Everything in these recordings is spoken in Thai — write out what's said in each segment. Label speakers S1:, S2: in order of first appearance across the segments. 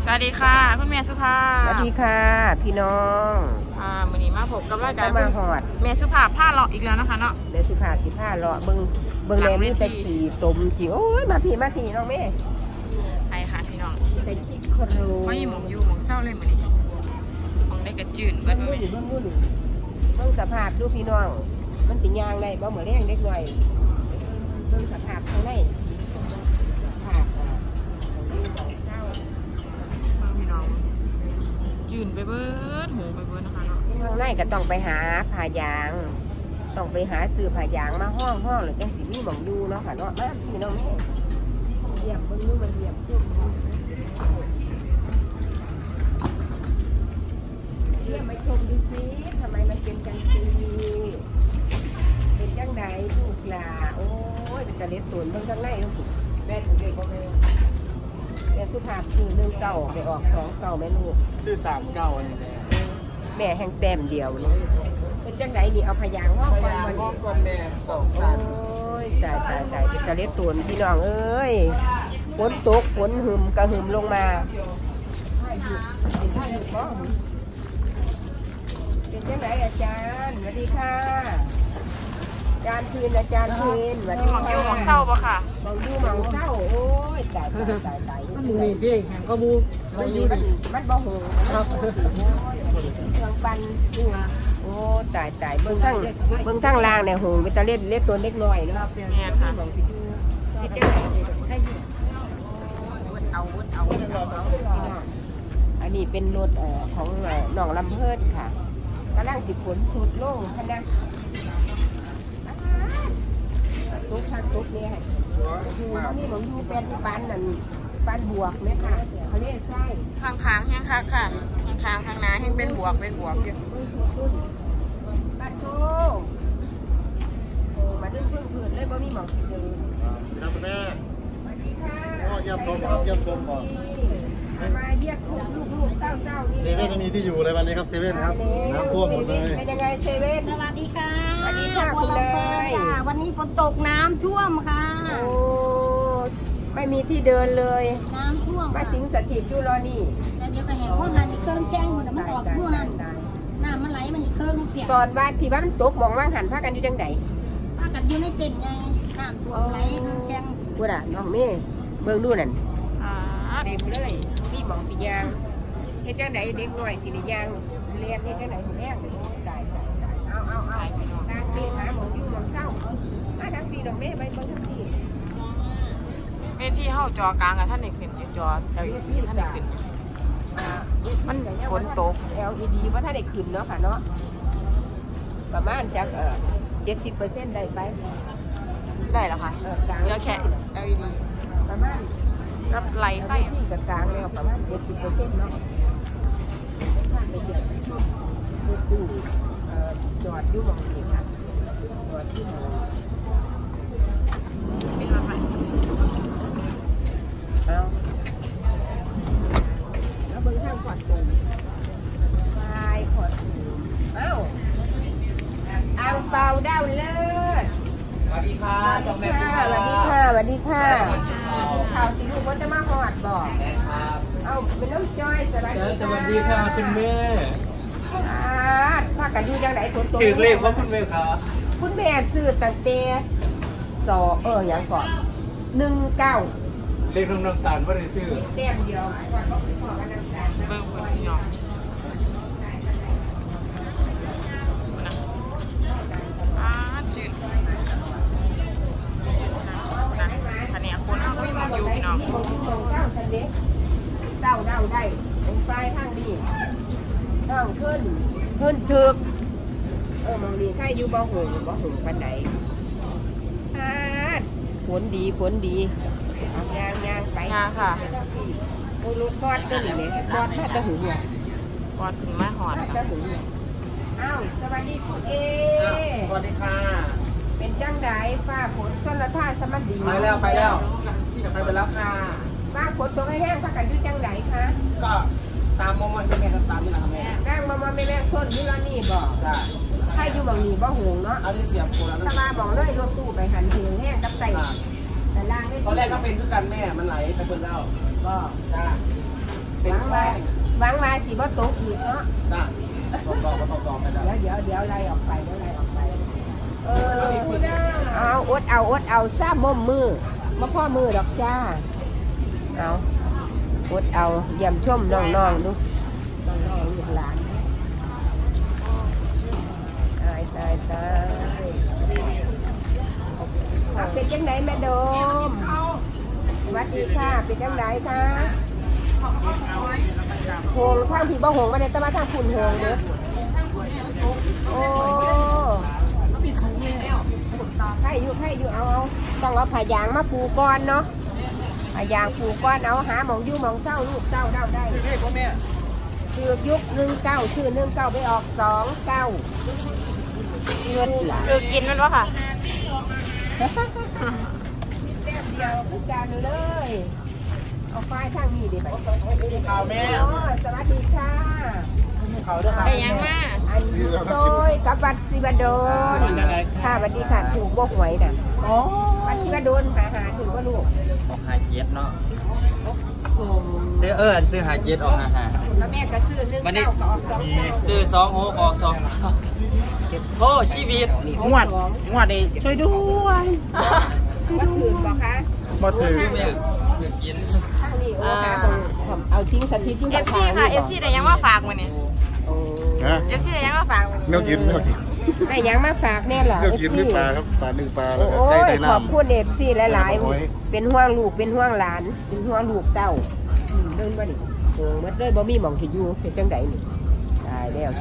S1: วัสดีค่ะคุณแม่สุภาพ
S2: สวัสดีค่ะพี่น้อง
S1: มื้อนี้มาพบกับรายการ
S2: มาหอด
S1: แม่สุภาพผ้าเลาะอีกแล้วนะคะเนาะ
S2: แม่สุภาพสิผ้าเลาะเบิ่งแม่มีแต่ขี่ตมขี่โอ้ยมาพี่น้องแม่
S1: ไปค่ะพี่น้อง
S2: แต่ที่ครู
S1: ไม่หมองอยู่หมองเศร้าเลยมื้อนี้หมองได้กระจืนเบิ่ง
S2: เบิ่งสภาพดูพี่น้องมันสิย่างได้บ่เหมือนแรงเด็กหน่อยเบิ่งสภาพข้างในสภาพเศร้า
S1: พี่น้องจืนไปเบิดหูไปเบิดนะคะเนาะ
S2: ข้างในก็ต้องไปหาผ้ายางต้องไปหาซื้อผ้ายางมาห้องหรือจังสิมีหม่องอยู่เนาะค่ะเนาะมาพี่น้องแม่เหยียบเบิ่งดูมันเหยียบจุ๊บเชื่อไม่ชมดูสิทำไมมันเป็นจังสีเป็นจังไหนลูกหลาโอ้ยเป็นกระเล็ดตุ่นเบิ่งข้างในลูกแม่ถูกเด็กก็แม่สุภาพซื้อ1 เก่าไปออก2 เก่าแม่ลูก
S3: ซื้อ3 เก่าอะไร
S2: แม่แห่งแต้มเดียวเลยเป็นจังไหนนี่เอาพยางห้องก่อนวันนี้
S3: ก่อนแม่2 สัน
S2: โอ้ยตายเป็นกระเล็ดตุ่นพี่น้องเอ้ยฝนตกฝนหึมกระหึมลงมาเป็นจังไหนอาจารย์สวัสดีค่ะอาจารย์คืนสวัสดี
S1: หมองอยู่หมองเศร้าปะค่ะ
S2: หมองอยู่หมองเศร้าโอ้ยตาย
S3: มันมีเพียงแห่งก็มู
S2: มันบ่หูครับเครื่องปั่นโอ้ตายเบิ่งทั้งล่างเนี่ยหูเป็นตะเล็ดตัวเล็กน้อยนะครับ
S1: เนี่ยค่ะ
S2: อันนี้เป็นรถของหนองลำเพิดค่ะกำลังติดฝนสุดโล่งขนาดตุ๊กเนี่ยมันมีหมองอยู่เป็นปานบวกไหมค่ะเขาเรียกใช่
S1: ข้างแห้งค่ะข้างหน้าแห้งเป็นบวกอยู่
S2: บ้านโตมาดึงเพื่อนเลยบ่มีหมองสิเดิน
S3: ครับแม่
S2: สวัสดีค่ะ
S3: ย่ำชมครับย่ำชมก่อน
S2: มาเรียกลูกเต้านี่
S3: เซเว่นมีที่อยู่ในวันนี้ครับเซเว่นครับน้ำท่วมหมดเลย
S2: เป็นยังไงเซเว่น
S4: สวัสดีค่ะ
S2: สวัสดีค่ะคุณเลย
S4: วันนี้ฝนตกน้ำท่วมค่ะ
S2: โอ้ไม่มีที่เดินเลย
S4: น้ำท่วม
S2: มาสิงสถิตอยู่รอนี่
S4: แล้วเดี๋ยวไปเห็นพวกนั้นอีกเครื่องแข้งคนมันออกพวกนั้นน้ำมันไหลมันอีกเครื่องเปียก
S2: ตอนว่าที่ว่ามันตกมองว่างหันพากันอยู่จังไหน
S4: พากันอยู่ในเต็นท์ไงน้ำท่วมไหลเครื่องแข้ง
S2: พูดอ่ะน้องเมย์เบิ่งดูนั่นเต็มเลยมีหมองสียางเฮ็ดจังไหนเด็กน้อยสียางเรียนเฮ็ดจังไหนแม่ตายเอาทางปีหาหมองอยู่หมองเศร้ามาทางปีน้องเมย์ไปเบิ่งทางปี
S1: เวทีเฮาจอกลางอะท่านได้ขึ้นจอ LED ท่านได้ขึ้นมันฝนตก
S2: LED ว่าถ้าได้ขึ้นเนาะค่ะเนาะประมาณจาก70%ได้ไป
S1: ได้แล้วค่ะเหลือแค่ LED
S2: ประมาณ
S1: รับไลท์ไฟ
S2: ที่กลางแล้วประมาณ70%เนาะตู้จอดอยู่มองเห็นค่ะจอดที่มอง
S1: เป็นรถไฟ
S2: เอาแล้วเบิ้งทางขอดตรงไฟขอดเอาอังเปาดาวเลิศ
S3: สวัสดีค่ะ
S2: สวัสดีค่ะข่าวสีลูกว่าจะมาหอดบอกเอาเป็นน้ำจ้อยส
S3: วัสดีค่ะคุณแม่
S2: พากันดูจังไหนฝนตก
S3: ถือเลขว่าคุณแม่ครับ
S2: คุณแม่ซื้อตั้งแต่อย่างก่อน19
S3: เลขน้ำตาลว่าได้ซื้อ
S2: เต็มเดียวก่อนบอกพ่อกันน้ำตาล
S1: เบิ่งพี่น้องจืดอันนี้คนเขาไม่มองอยู่พี่น้อง
S2: มองเจ้าทันเด็กเจ้าได้เป็นไฟทางดีต้องขึ้นถึกมองดีใครอยู่บ่หงปันไหนฝนดียางไป
S1: ค่ะ
S2: รถบอดก็หนีเลยบอดมาจะหึงอ่ะ
S1: บอดถึงมาหอด
S2: จะหึงอ้าวสวัสดีคุณเอ
S3: สวัสดีค่ะ
S2: เป็นจังไดฟ้าฝนชลท่าสมัติดี
S3: ไปแล้วไปแล้วค่ะ
S2: ฟ้าฝนตกให้แห้งพักกันอยู่จังไดคะ
S3: ก็ตามมองมันเป็นไงครับตามนี่นะครับแม่
S2: ร่างมาแม่ส้นนี่แล้วนี่บอกใครอยู่บางนี่บ่หงเนาะ
S3: เอาที่เสียบโคแล้ว
S2: ถ้ามาบอกเลยรถตู้ไปหันถึงแห้งกับใส่แต่ล่างนี่
S3: ตอนแรกก็เป็นคือกันแม่มันไหลไปบนแล้ว
S2: ก็
S3: จ้าเป็น
S2: ว่าสิบ่ตกอีกเนาะ
S3: จ้าต้องไม่ได้
S2: เดี๋ยวไล่ออกไปเอาอดเอาซ้ำบ่มือมาพ่อมือดอกจ้าเอาอดเอาเยี่ยมชมน้องๆดูน้องๆลูกหลานตายเป็นจังไหนแม่โดมสวัสดีค่ะเป็นจังไหนคะโหงทางผีบ่หงมาได้แต่มาทางฝุ่นหงเด้อโอ้ให้อยู่เอาต้องเอาผ้ายางมาปูก้อนเนาะผ้ายางปูก้อนเอาหาหมองยู่หมองเศร้าลูกเศร้าได้คือยุค19ชื่อ19ไปออก29เงิน
S1: คือกินมันวะค่ะ
S2: แต้มเดียวคือการเลยเอาไฟทางนี้ดิไปข่าวแม่สวัสดีค่ะ
S1: ไปยังมา
S2: อันนี้โดยกับวัดศิวดลค่ะสวัสดีค่ะถูกบกหวยน่ะวัดศิวดลหาถือว่าลูก
S5: ออกหาเจ็ดเนาะซื้อซื้อหาเจ็ดออกหา
S2: แล้วแม่ก็ซื้อ1 9ก็ออก2
S5: ซื้อ2 6ออก2โทษชีวิตงวดนี้ช่วยด้วย
S2: ว่าถือบ่คะ
S3: บ่ถือ
S5: กิน
S2: ทางนี้เอาทิ้งสถิตอยู่
S1: เอฟซีค่ะเอฟซีได้ยังมาฝากวันนี้เอฟซีได้ยังมาฝาก
S3: เนื้อกิน
S2: ได้ยังมาฝากแน่เหรอ
S3: เนื้อกิน1 ปลาครับปลา1 ปลาแล้ว
S2: โอ้ยขอบคุณเอฟซีหลายๆเป็นห่วงลูกเป็นห่วงหลานเป็นห่วงลูกเต้าเดินมาดิโอ้เมื่อเลยบ่มีหม่องสิอยู่เป็นจังไดนี่ตายแล้ว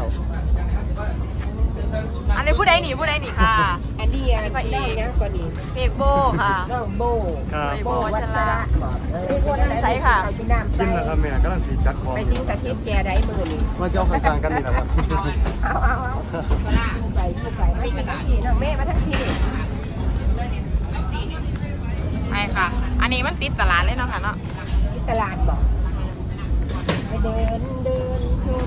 S1: อันนี้ผู้ใดหนีค่ะ
S2: อันนี้พระเอกนะก่อนนี้
S1: เอกโบค่ะ
S2: น้องโบ
S1: วัชระใส่ค่ะ
S3: กินนะครับแม่กำลังสีจัดของ
S2: ไปทิ้งสถิตแกได้มือนี่
S3: มาเจ้าข้างๆกันนี่แหละครับ
S2: เอาไปไม่เป็นไรน้องแม่มาทั้งที
S1: ไปค่ะอันนี้มันติดตลาดเลยเนาะค่ะเนาะ
S2: ตลาดบอกไปเดินชม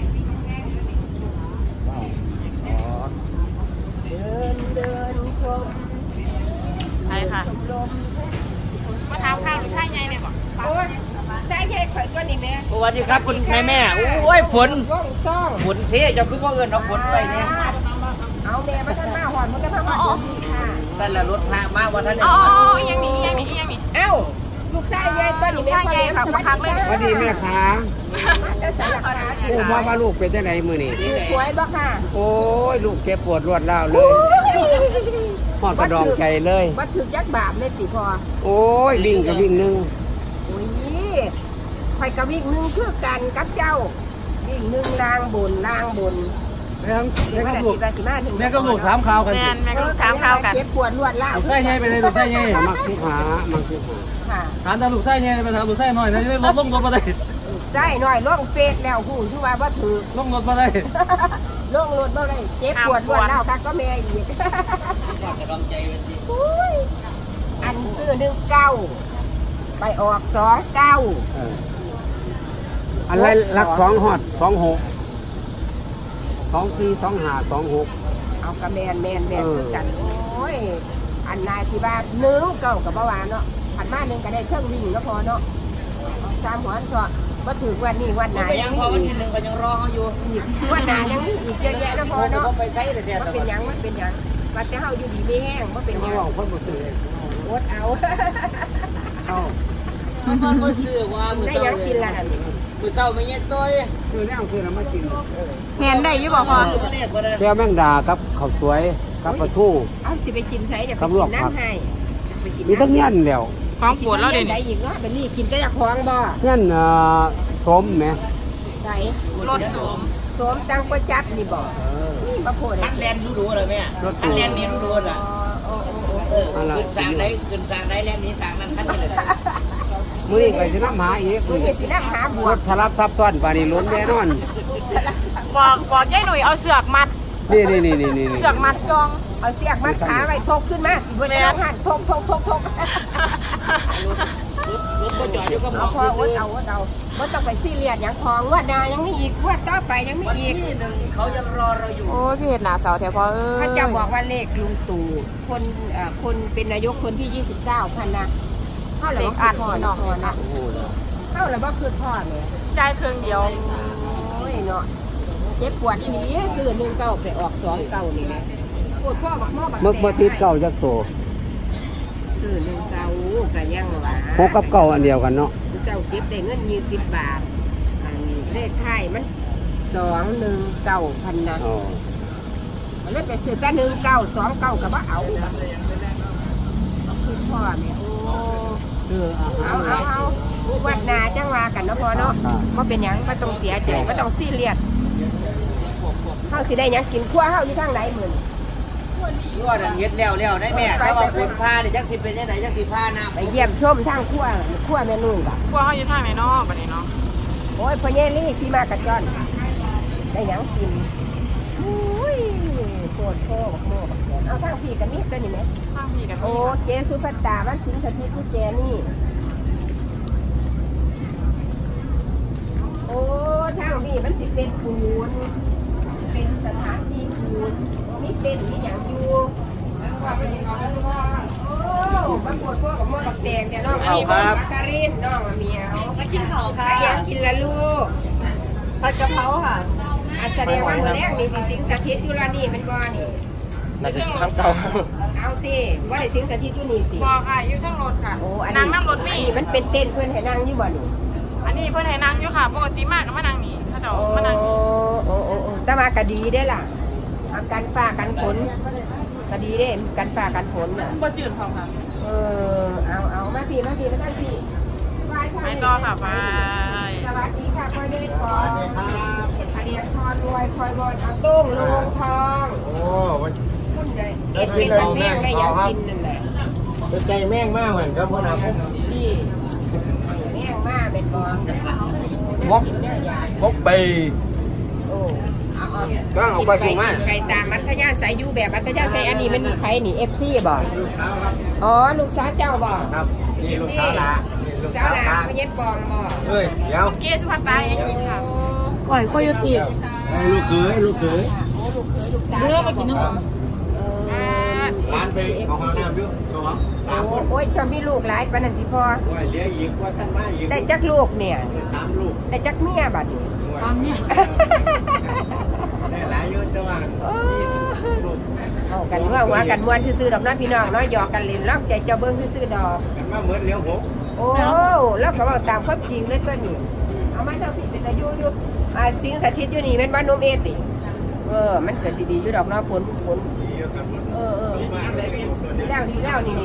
S2: เดินชม
S1: ใช่ค่ะมาทำข้าวหรือใช่ไงเนี่ยบอก
S2: โอ้ยใช่ข่อยก็นี่แม่
S5: สวัสดีครับคุณแม่โอ้ยฝนเทจะคือว่าเอิญเอาฝนไปเนี่ย
S2: เอาแม่มาท่านมาหอนมันก็ทำมาดีค่ะ
S5: สั่นละรถพามาวันท่านเนี่ย
S1: ยังมี
S2: เอ้าลูกชายใหญ่ก็นี่แม่
S1: ใหญ่ค่ะมาคักเลย
S6: สวัสดีแม่ค้าโอ้พ่อมาลูกเป็นจังไดมื้อนี้
S2: สวยบ่ค่ะ
S6: โอ้ยลูกเจ็บปวดรวดร้าวเลยหอดกระดองใจเลย
S2: บ่ถึกจักบาทเลยสิพ่อ
S6: โอ้ยวิ่งกับวิ่งนึง
S2: โอ้ยข่อยกับวิ่งนึงคือกันกับเจ้าวิ่งนึงล่างบน
S6: แม่ก็ลูกถามข่าวกัน
S1: แม่ก็ลูกถามข่าวกัน
S2: เจ็บปวดรวดร้าว
S6: ลูกไส้ไงไปเลยลูกไส้ไงมักสิหา
S2: ค่ะ
S6: ถามแต่ลูกไส้ไงไปถามลูกไส้หน่อยนะลดลงมาได้
S2: ไส้หน่อยลงเฟซแล้วหูที่ว่าบ่ถือ
S6: ลงรถมาได้
S2: ลงรถบ่ได้เจ็บปวดรวดร้าวค่ะก็แม่อีกอันซื้อ19ไปออก29
S6: อันไรรัก2ฮอด26 24 25 26
S2: เอากระแมนคือกันโอ้ยอันนายสิบาท1 9กับบ่ว่าเนาะอันมา1ก็ได้เครื่องวิ่งก็พอเนาะ3หัวก็บ่ถึงวันนี้วันไหน
S5: ยังพอวันที่1ก็ยังรอเขาอยู่
S2: วันไหนยังอีกเยอะแยะนะพอเนาะ
S5: ไปไสแต่
S2: มันเป็นหยังว่าแต่เฮาอยู่ดีมีแห้งบ่เป็นหยัง
S6: คนบ่ซื้อ
S2: อดเอา
S5: มันบ่ซื้อว่ามื้อ
S2: เช้าได้ยังกินล่ะ
S5: มื้อเช้าไม่เงี้ยต้อย
S6: คือแนวคือมากิน
S1: เห็นได้อยู่บ่พอ
S6: แก้วแมงดากับข้าวสวยกับปลาทู
S2: เอาสิไปกินไสจะไปกินน้ำให้
S6: มีทั้งเงี้ยนเดียว
S1: ของปวดแล้วเด่น
S2: ได้อีกเนาะเป็นนี่กินได้จากของบ่
S6: เงี้ยนสมไหม
S2: ใส่
S1: รถส
S2: มจังก๋วยจั๊บนี่บ่นี่มาโพด
S5: ทันแลนดูเลยแม่ทันแลนนี้ดูล่ะขึ้นสร้างได้แลนนี้สร้างนั้นทันเลย
S6: มื้อนี้ไปสิน้ำหาอีก
S2: มื้อนี้สิน้ำหาบัว
S6: ทะลับซับซ้อนป่านนี้ล้นแน่นอน
S1: บอกยายหนุ่ยเอาเสือกมัด
S6: นี่
S1: เสือกมัดจอง
S2: เอาเสือกมัดขาไว้ทกขึ้นมาอีกวันนั้นหันทก
S5: รถก็จอดอยู่ก็
S2: เอาพอวดเอาบ่ต้องไปซีเรียสอย่างของวดนายังมีอีกวดต่อไปยังมีอีก
S5: ที่นึงเขาจะรอเราอยู่
S1: โอ้ยพี่เห็นหน้าเสาแถวพอ
S2: ท่านจะบอกว่าเลขลุงตู่คนเป็นนายกคนที่29,000นะเท่าไหร่
S1: อ่านหน่อย
S2: นะเเข้าแล้วบ่คือพ่อเนี่ย
S1: จ่ายเครื่องเดียว
S2: โอ้ยเนาะเจ็บปวดอีหลีซื้อ19ไปออก29นี่แหละปวดพ่อบักหม้อบัก
S6: บ่ติดเก่าจักโต
S2: ซื้อ19ก็ยังว่า
S6: หกกับเก่าอันเดียวกันเนาะ
S2: เจ้าเก็บได้เงิน20 บาทอันเลขท้ายมัน219พันนะ
S6: อ๋อ
S2: เลยไปซื้อแต่1929ก็บ่เอาคือพ่อเนี่ยโอ้ เอาวัดนาจังว่ากันเนาะพอเนาะว่าเป็นหยังไม่ต้องเสียใจไม่ต้องซีเรียสเฮาสิได้หยังกินขั้วเฮาอยู่ทางไหนมื้อนี้
S5: รั่วนั่นเฮ็ดแล้วได้แม่ถ้าว่าฝนพานี่จักสิเป็นจังไดจักสิพาน้ำ
S2: ไปเยี่ยมชมทางขั้วแม่นุ่ยบ่ะ
S1: กลัวเขาอยู่ทางไหนเนาะบัดนี้เนาะ
S2: โอ้ยพ่อเยลี่ที่มากระจ้อนได้หยังกินอุ้ยโคตรบักโม่บักแกนเอาทางพี่กันนี่ตัวนี้ไหม
S1: ทางพี่กัน
S2: โอ้เจสุภัตตาวันสิงสถิตที่เจนี่โอ้ทางพี่มันสิเป็นปูนเป็นสถานที่ปูนมีเต้นมีอย่างอยู่โอ้ปรากฏพวกกับมอดแดงแต่น้องการินน้องเมียวมากินข้าวค่ะอยากกินละลูก
S1: ผัดกะเพราค่ะ
S2: อันแสดงว่าเมื่อแรกนี่สิสิงสถิตอยู่ละนี่เป็นบ่อนี่
S3: น่าจะทั้งเก่า
S2: เอาตีว่าได้สิงสถิตอยู่นี่สิ
S1: พอค่ะอยู่ช่างรถค่ะ
S2: โอ้อัน
S1: นั่
S2: นี้
S1: งน้ำรถ
S2: อัน
S1: มี
S2: นี้มันเป็นเต้นเพื่อนให้นั่งอยู่บ่นี่
S1: อันนี้เพื่อนให้นั่งอยู่ค่ะ ปกติมากก็มานั่งนี่ถ้าเดี๋ยว
S2: โอ้
S1: มานั่งนี่
S2: โอ้แต่ว่าก็ดีได้ล่ะเอากันฟ้ากันฝนก็ดีได้กันฟ้ากันฝนน่ะ
S1: บ่จืดพอค่ะ
S2: เอามาพี่มาตั้งพี่
S1: ไปต่อค่ะไป
S2: สวัสดีค่ะคอยเดินขออันนี้คอยรวยคอยบอลเอาตุ้งลงทอง
S3: โอ้มัน
S2: คุณเลยเอ็ดเป็นแม่ได้ยังกินนั่นแหละ
S3: เป็นใจแม่งมากเหมือนครับพ่อนาผม
S2: ดีแม่งมาเป็นบอลกินเนี่ยยาย
S3: พกไป
S2: โอ้เอา
S3: ก็เอาไปถูกไหม
S2: ใครตามมัธยาสายยูแบบมัธยาสายอันนี้มันมีใครนี่เอฟซีบ่
S3: ลูกสาวครับ
S2: อ๋อลูกสาวเจ้าบ่
S3: ครับนี่ลูกสาวละ
S2: ลูกสาวหลานเขาเย็บปองบ่
S3: เฮ้ยเดี๋ยว
S1: เกสุภัตตาเองกินค่ะ
S4: ก่อยโคโยติ
S3: ลูกเขย
S2: โอ้ลูกเคยลูกสาว
S4: เรือมากินน้ำ
S3: ร้านไปของห้องน้ำอยู่ตัว3 คน
S2: โอ้ยจะมีลูกหลายปานนั้นสิพ่อ
S3: ว่าเลี้ยงอีกว่าท่านมาอีก
S2: ได้จักลูกเนี่ย
S3: 3 ลูก
S2: ได้จักเมียบัดนี้
S4: ตามเนี่ย
S3: ได้หลายเยอะแต่ว่าลูก
S2: เอากันว่าหัวกันมวนซื่อๆดอกน้าพี่น้องน้อยหยอกกันเล่นรักใจเจ้าเบิ้งซื่อๆดอก
S3: กันมาเหมือนเลี้ยงผม
S2: โอ้แล้วก็บอกตามความจริงเลยตัวนี้เอามาเท่าผิดเป็นอายุอยู่สิงสถิตอยู่นี่เป็นบ้านนมเอติมันเกิดสิดีอยู่ดอกเนาะฝน
S3: ดีกันหมด
S2: ดีแล้วนี่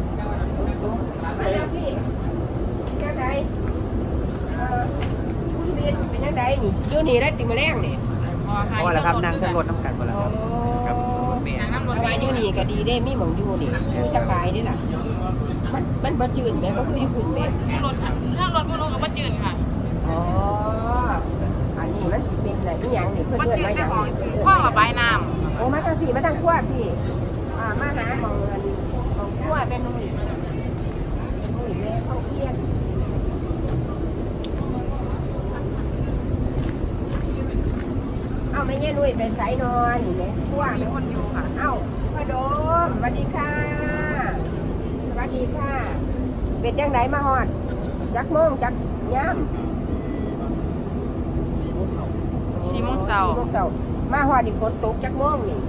S2: พี่ยังไงคุณเรียนเป็นยังไงนี่อยู่นี่ได้ติมาแรงนี่
S1: พอค่ะ
S6: พอแล้วครับนั่งขึ้นรถน้ำกันหมดแล้วครับครับรถเมล์
S1: นั่งน้ำรถ
S2: เอาไว้อยู่นี่ก็ดีได้มีหมองอยู่นี่มีสบายนี่ล่ะมันบ่จืดแม่ก็คืออยู่คุณแม่
S1: รถค่ะถ้ารถพวกนู้นก็บ่จืดค่ะ
S2: อ๋ออันนี้มันสิเป็นอะไรนี่ยังนี่เพื่อน
S1: บ่
S2: เพื่อน
S1: จืด
S2: มา
S1: แต่
S2: อย่าง
S1: ของซื้อข้องระบายน้
S2: โอ้มาทางพี่มาทางขั้วพี่มาหาของเงินของขั้วแม่นุ่ยแม่เข้าเพี้ยนเอาไม่แย่นุ่ยไปใส่นอนนี่แม่ขั้ว
S1: ำมีคนอยู่ค่ะ
S2: เอ้าพ่อโดมสวัสดีค่ะสวัสดีค่ะเป็นจังไดมาฮอดจักโมงจักย่ำ
S1: 4 โมงเช้า
S2: 4 โมงเช้ามาฮอดนี่ฝนตกจักโมงนี่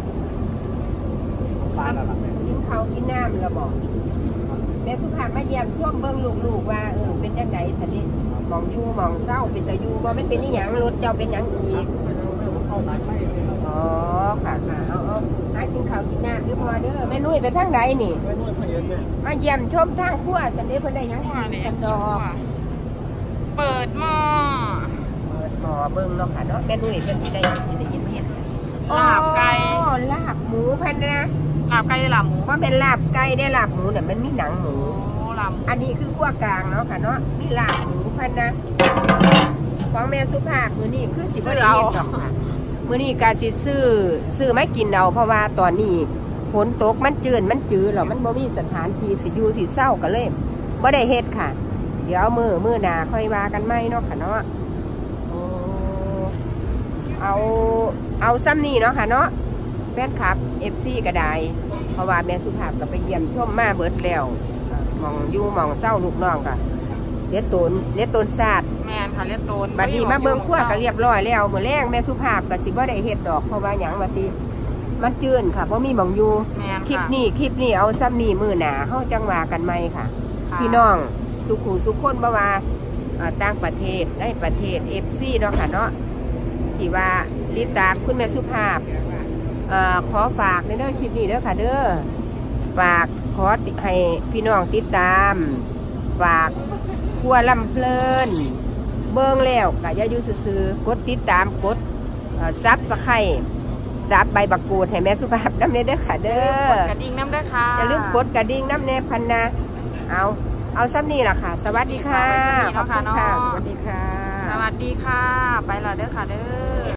S6: บ้านแล้วล่ะ
S2: กินข้าวกินน้ำแล้วบอกแม่ผู้พามาเยี่ยมช่วงเบิ่งลูกๆว่าเป็นจังไดสันนี่มองอยู่มองเศร้าเป็นตะยูบ่มันเป็นนี่หยังรถเจ้าเป็นหยังอีก
S3: เข้าสายไฟเสร็จแล้ว
S2: อ๋อค่ะเอาหากินข้าวกินน้ำอยู่พอเด้อแม่นุ่ยไปทางใดนี่
S3: ไปนวดพยัญชนะ
S2: มาเยี่ยมชมทางครัวสันนี่เพิ่นได้หยัง
S1: ค่ะเนี่ย
S2: สันดอก
S1: เปิดหม้อ
S2: เปิดหม้อเบิ่งเนาะค่ะเนาะแม่นุ่ยเพิ่นสิได้หยังสิได้ยินเห็น
S1: ลาบไก่
S2: โอ้ลาบหมูพันนะ
S1: ลาบไก่หรือลาบหมู
S2: ว่าเป็นลาบไก่ได้ลาบหมูเนี่ยมันมีหนังหมู
S1: โอ้ลาบหมู
S2: อันนี้คือขั้วกลางเนาะค่ะเนาะมีลาบหมูพันนะของแม่สุภาพมือนี้คือสิบวันเฮ็ดดอกค่ะมือนี้การสิซื้อไม่กินเอาเพราะว่าตอนนี้ฝนตกมันจืดแล้วมันบ่มีสถานที่สิอยู่สิเศร้ากันเลยบ่ได้เฮ็ดค่ะ เดี๋ยวมือหนาค่อยว่ากันไหมเนาะค่ะเนาะเอาซ้ำนี่เนาะค่ะเนาะแฟนคลับ FC ก็ได้เพราะว่าแม่สุภาพก็ไปเยี่ยมชมมาเบิดแล้วมองอยู่มองเศร้าลูกน้องก็เลียดตนศาสตร์
S1: แม่นค่ะเลียดโตน
S2: บัดนี้มาเบิ่งขั้วก็เรียบร้อยแล้วมื้อแรงแม่สุภาพก็สิบ่ได้เฮ็ดดอกเพราะว่าหยังว่าติมันจื้นค่ะบ่มีหม่องอยู่
S1: แม่น
S2: คลิป
S1: ค่ะ
S2: นี้เอาซ้ำนี่มื้อหน้าเฮาจังว่ากันใหม่ค่ะ
S1: ค่ะ
S2: พี่น้องสุขุสุขคนบ่ว่าต่างประเทศในประเทศ FC เนาะค่ะเนาะที่ว่าติดตามคุณแม่สุภาพขอฝากในเด้อคลิปนี้เด้อค่ะเด้อฝากขอให้พี่น้องติดตามฝากครัวลำเพลินเบิ่งแล้วก็อย่าอยู่ซื่อๆกดติดตามกดซับสไครต์ซับใบบักกูดให้แม่สุภาพน้ำเนเด้อค่ะเด้อ
S1: กดกระดิ่งน้ำด้วยค่ะ
S2: อย่าลืมกดกระดิ่งน้ำแนพันนะเอาซ้ำนี่ล่ะค่ะ สวัสดีค่ะ
S1: ฝากไว้ซ้ำนี้เนาะค่ะ
S2: ขอบณ
S1: เนาะ
S2: สวัสดีค่ะ
S1: สวัสดีค่ะ ไปและเด้อค่ะเด้อ